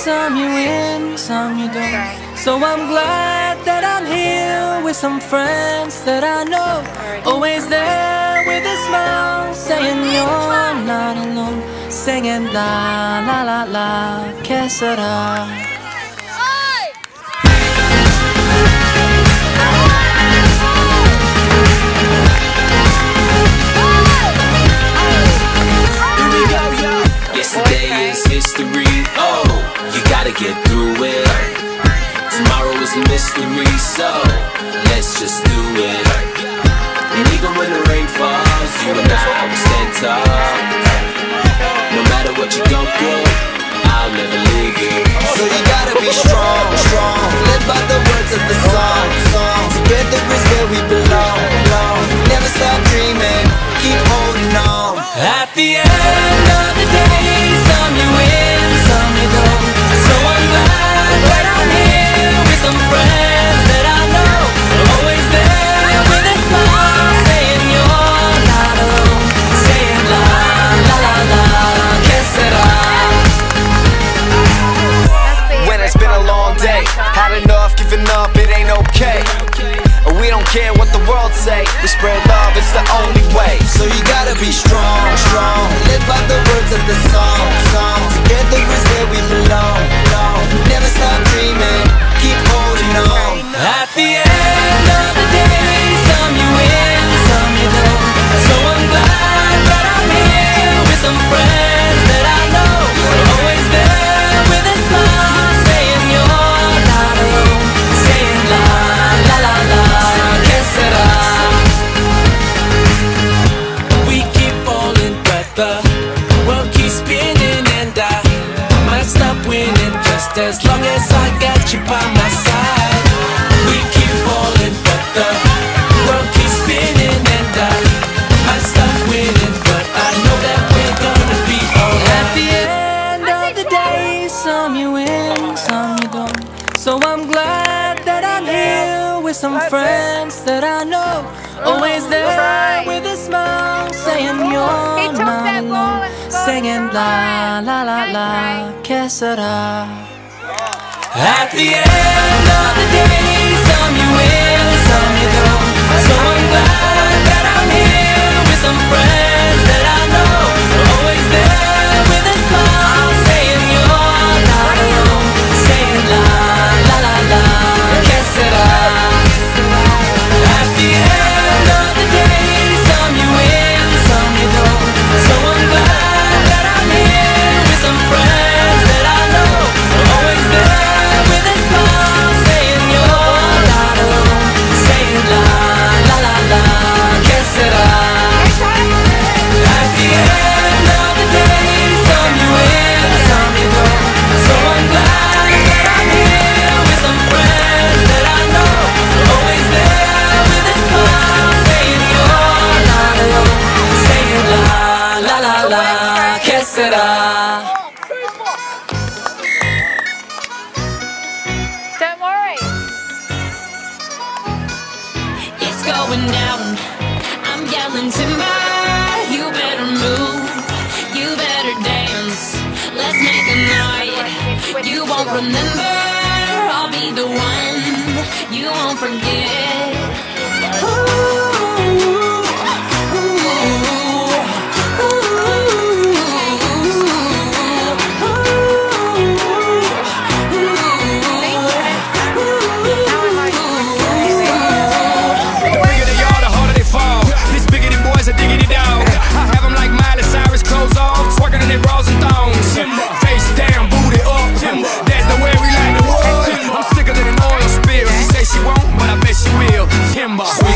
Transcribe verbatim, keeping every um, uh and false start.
some you win, some you don't. So I'm glad that I'm here with some friends that I know, always there with a smile, saying you're not alone, singing la la la la, que sera. Yesterday is history, oh, you gotta get through it. Tomorrow is a mystery, so let's just do it. And even when the rain falls, you and I will stand tall. No matter what you go through, I'll never leave you. So you gotta be strong, strong. Live by the words of the song, song. Together is where we belong, belong. Never stop dreaming, keep holding on. At the end of the day, some you win, some you don't. So I'm glad that I'm here with some friends that I know, always there with a smile, saying you're not alone, saying la la la la, que sera. When it's been a long day, had enough, giving up, it ain't okay. We don't care what the world say, we spread love, it's the only way. So you gotta be strong, strong. Live by the words of the song, song. Together is where we belong, belong. Never stop dreaming, keep holding on. At the end of the day, some you win, some you don't. So I'm glad that I'm here with some friends that I know, always there with a smile, saying you're not alone, saying la la la la, que sera. We keep falling, but the world keeps spinning, and I might stop winning just as long as I got you by my side. We keep falling, but the world keeps spinning, and I might stop winning, but I know that we're gonna be alright. At the end of the day, some you win, some you don't. So I'm glad that I'm here with some friends that I know, always there with a smile, saying you're not alone, singing la la la la, que sera. At the end of the day, some you win, some you don't. So I'm glad that I'm here with some friends that I know, always there with a smile, saying you're not alone, saying la la la la, que sera. At the end of the day, some you win, some you don't. So I'm glad that I'm here with some friends that I know, always there with a smile, saying you're not alone, saying la la la la, que sera. At the end of the day, some you win, some you don't. So I'm glad that I'm here with some friends that I know, always there with a smile, saying you're not alone, saying la la la la, que sera. Don't worry. It's going down, I'm yelling timber. You better move, you better dance. Let's make a night you won't remember. I'll be the one you won't forget. Ooh, ooh, ooh, The bigger they are, the harder they fall. These bigoted boys are diggity dog. I have them like Miley Cyrus, clothes off, twerking in their bras and thongs. Face down, booty up, that's the way we like the world. I'm sicker than an oil spill. She say she won't, but I bet she will. Timber.